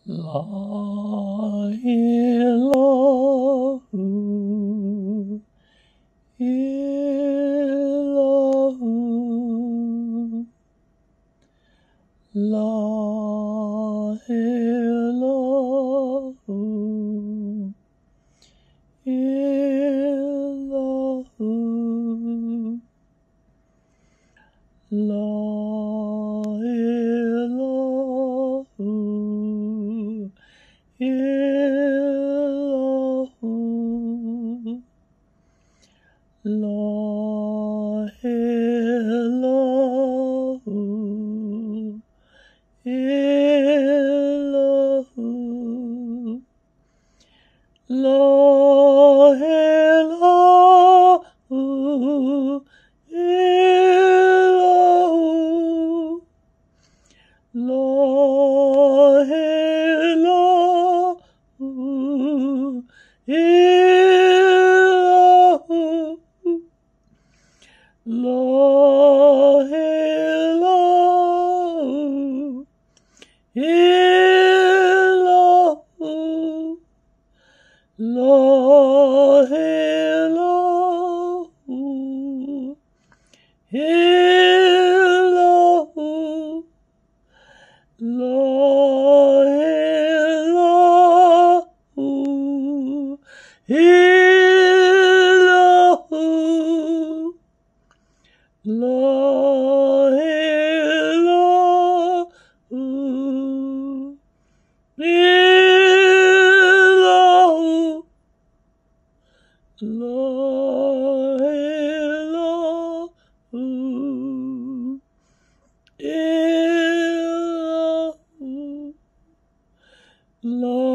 La ilahu illahu, la ilahu illahu, la ilahu illahu, la ilahu illahu, la ilahu illahu, la ilahu illahu, la ilahu illahu, la ilahu illahu, la ilahu illahu, la ilahu illahu, la ilahu illahu, la